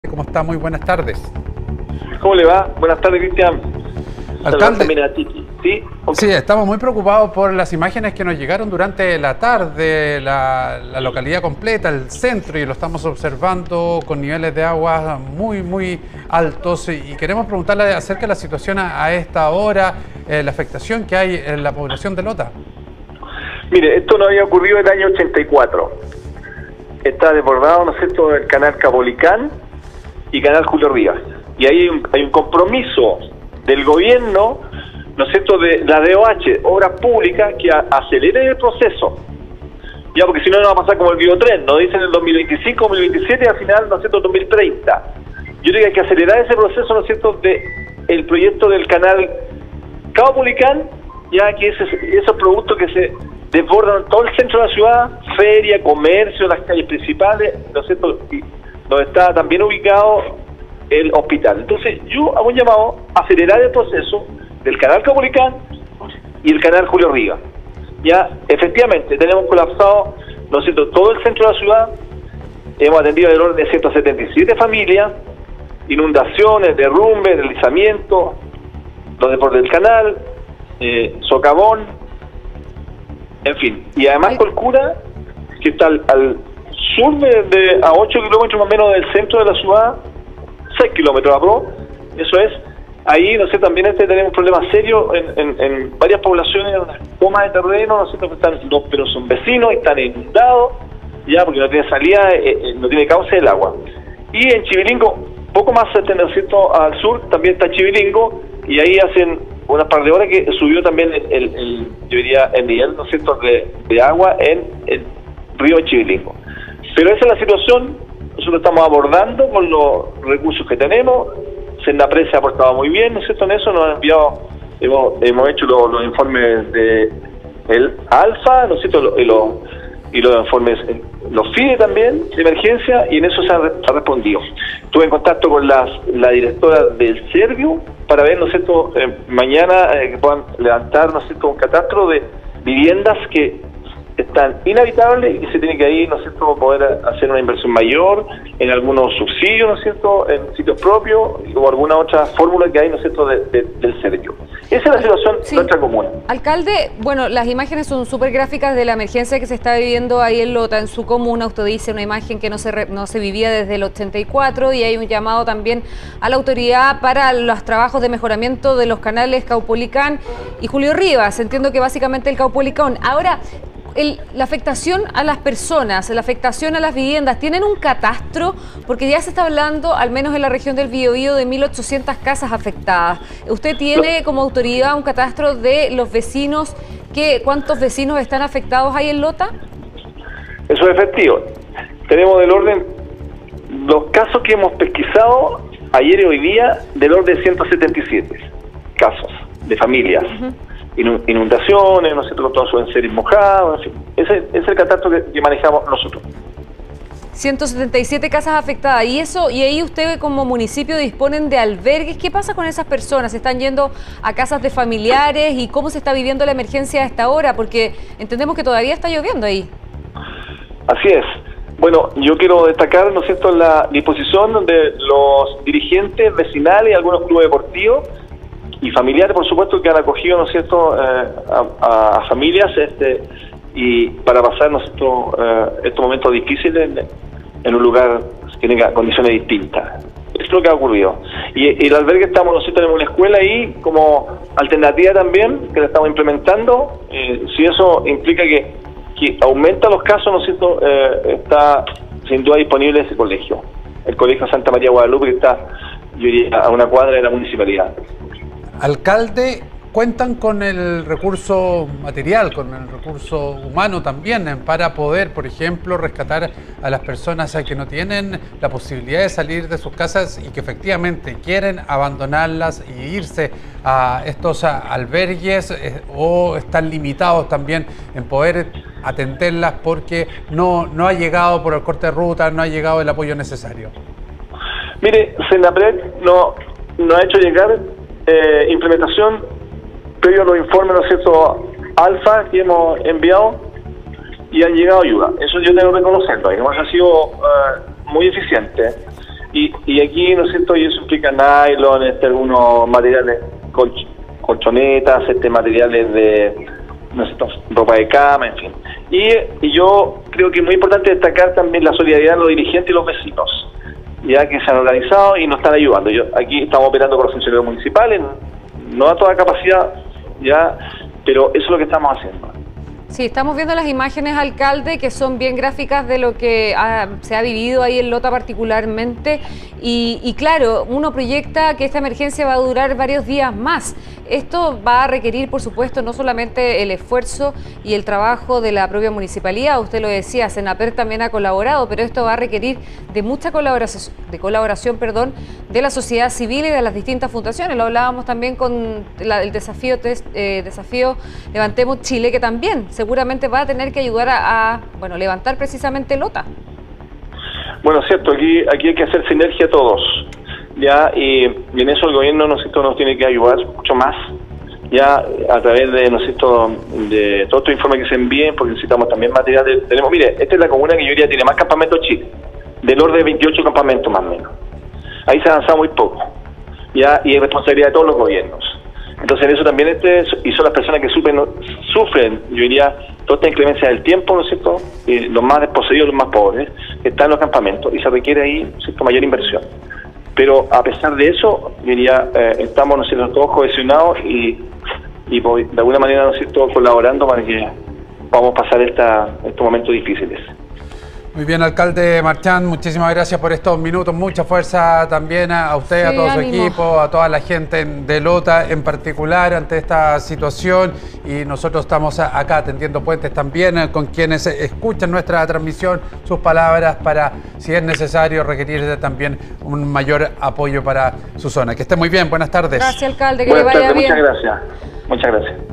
¿Cómo está? Muy buenas tardes. ¿Cómo le va? Buenas tardes, Cristian. Alcalde. ¿Sí? Okay. Sí, estamos muy preocupados por las imágenes que nos llegaron durante la tarde, la localidad completa, el centro, y lo estamos observando con niveles de agua muy altos. Y queremos preguntarle acerca de la situación a esta hora, la afectación que hay en la población de Lota. Mire, esto no había ocurrido en el año 84. Está desbordado, ¿no es cierto?, el canal Caupolicán y canal Julio Rivas. Y ahí hay un compromiso del gobierno, ¿no es cierto?, de la DOH, Obras Públicas, que acelere el proceso. Ya, porque si no, no va a pasar como el biotren, nos dicen el 2025, 2027 y al final, ¿no es cierto?, 2030. Yo digo que hay que acelerar ese proceso, ¿no es cierto?, de el proyecto del canal Caupolicán, ya que esos productos que se desbordan todo el centro de la ciudad, feria, comercio, las calles principales, ¿no es cierto?, y donde está también ubicado el hospital. Entonces yo hago un llamado a acelerar el proceso del canal Caupolicán y el canal Julio Rivas. Ya, efectivamente, tenemos colapsado, ¿no es cierto?, todo el centro de la ciudad. Hemos atendido el orden de 177 familias, inundaciones, derrumbes, deslizamientos, los desbordes del canal, socavón, en fin. Y además Colcura, que está al sur a 8 kilómetros más o menos del centro de la ciudad, 6 kilómetros a pro, eso es. Ahí, no sé, también tenemos problemas serios en varias poblaciones, en unas tomas de terreno, no sé, pero son vecinos y están inundados, ya, porque no tiene salida, no tiene cauce el agua. Y en Chivilingo, poco más, ¿no es cierto?, al sur, también está Chivilingo, y ahí hacen unas par de horas que subió también yo diría, el nivel, ¿no es cierto?, de agua en el río Chivilingo. Pero esa es la situación, nosotros estamos abordando con los recursos que tenemos. Senapred se ha portado muy bien, ¿no es cierto?, en eso nos han enviado, hemos hecho los informes de el Alfa, ¿no es cierto?, y los informes, los FIDE también, de emergencia, y en eso se ha respondido. Estuve en contacto con la directora del Servio para ver, ¿no es cierto?, mañana que puedan levantar, ¿no es cierto?, un catastro de viviendas que están inhabitables y se tiene que ahí, ¿no es cierto?, poder hacer una inversión mayor en algunos subsidios, ¿no es cierto?, en sitios propios o alguna otra fórmula que hay, ¿no es cierto?, del Servio. Esa es la situación nuestra comuna. Alcalde, bueno, las imágenes son súper gráficas de la emergencia que se está viviendo ahí en Lota, en su comuna. Usted dice una imagen que no se vivía desde el 84, y hay un llamado también a la autoridad para los trabajos de mejoramiento de los canales Caupolicán y Julio Rivas. Entiendo que básicamente el Caupolicán. Ahora, la afectación a las personas, la afectación a las viviendas, ¿tienen un catastro? Porque ya se está hablando, al menos en la región del Biobío, de 1.800 casas afectadas. ¿Usted tiene como autoridad un catastro de los vecinos? ¿Cuántos vecinos están afectados ahí en Lota? Eso es efectivo. Tenemos del orden, los casos que hemos pesquisado ayer y hoy día, del orden de 177 casos de familias. Inundaciones, ¿no es cierto?, todos suelen ser mojados, en fin. Ese es el catastro que manejamos nosotros. 177 casas afectadas. ¿Y ahí usted como municipio disponen de albergues? ¿Qué pasa con esas personas? ¿Se están yendo a casas de familiares? ¿Y cómo se está viviendo la emergencia a esta hora? Porque entendemos que todavía está lloviendo ahí. Así es. Bueno, yo quiero destacar, ¿no es cierto?, la disposición de los dirigentes vecinales y algunos clubes deportivos y familiares, por supuesto, que han acogido, ¿no es cierto?, a familias y para pasar, ¿no es cierto?, estos momentos difíciles en un lugar que tenga condiciones distintas. Eso es lo que ha ocurrido. Y el albergue nosotros tenemos una escuela ahí como alternativa también, que la estamos implementando. Si eso implica que aumenta los casos, ¿no es cierto?, está sin duda disponible ese colegio. El colegio Santa María Guadalupe, que está, yo diría, a una cuadra de la municipalidad. Alcalde, ¿cuentan con el recurso material, con el recurso humano también para poder, por ejemplo, rescatar a las personas que no tienen la posibilidad de salir de sus casas y que efectivamente quieren abandonarlas e irse a estos albergues, o están limitados también en poder atenderlas porque no ha llegado por el corte de ruta, no ha llegado el apoyo necesario? Mire, Senapred no ha hecho llegar implementación previo a los informes, ¿no es cierto?, Alfa que hemos enviado, y han llegado ayuda. Eso yo tengo que reconocerlo, además ha sido muy eficiente. Y aquí, ¿no es cierto?, y eso implica nylon, algunos materiales, colchonetas, materiales de, ¿no es cierto?, ropa de cama, en fin. Y yo creo que es muy importante destacar también la solidaridad de los dirigentes y los vecinos, ya que se han organizado y nos están ayudando. Aquí estamos operando con los funcionarios municipales, no a toda capacidad, ya, pero eso es lo que estamos haciendo. Sí, estamos viendo las imágenes, alcalde, que son bien gráficas de lo que se ha vivido ahí en Lota particularmente. Y claro, uno proyecta que esta emergencia va a durar varios días más. Esto va a requerir, por supuesto, no solamente el esfuerzo y el trabajo de la propia municipalidad, usted lo decía, Senaper también ha colaborado, pero esto va a requerir de mucha colaboración, de la sociedad civil y de las distintas fundaciones. Lo hablábamos también con el desafío Levantemos Chile, que también seguramente va a tener que ayudar a levantar precisamente Lota. Bueno, cierto, aquí hay que hacer sinergia todos, ya, y en eso el gobierno nos tiene que ayudar mucho más, ya, a través de, de todos estos informes que se envíen, porque necesitamos también material. Mire, esta es la comuna que yo diría tiene más campamentos en Chile, del orden de 28 campamentos más o menos. Ahí se ha avanzado muy poco, ya, y es responsabilidad de todos los gobiernos. Entonces en eso también y son las personas que sufren, yo diría, toda esta inclemencia del tiempo, ¿no es cierto?, los más desposeídos, los más pobres, que están en los campamentos, y se requiere ahí, ¿no es cierto?, mayor inversión. Pero a pesar de eso, yo diría, estamos, ¿no es cierto?, todos cohesionados y de alguna manera, ¿no es cierto?, colaborando para que podamos pasar estos momentos difíciles. Muy bien, alcalde Marchand, muchísimas gracias por estos minutos, mucha fuerza también a usted, a todo su equipo, a toda la gente de Lota en particular ante esta situación, y nosotros estamos acá tendiendo puentes también con quienes escuchan nuestra transmisión, sus palabras para, si es necesario, requerir también un mayor apoyo para su zona. Que esté muy bien, buenas tardes. Gracias, alcalde, que le vaya bien. Muchas gracias. Muchas gracias.